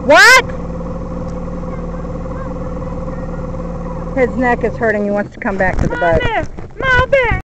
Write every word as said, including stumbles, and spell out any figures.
What? His neck is hurting. He wants to come back to the boat. Mom, there.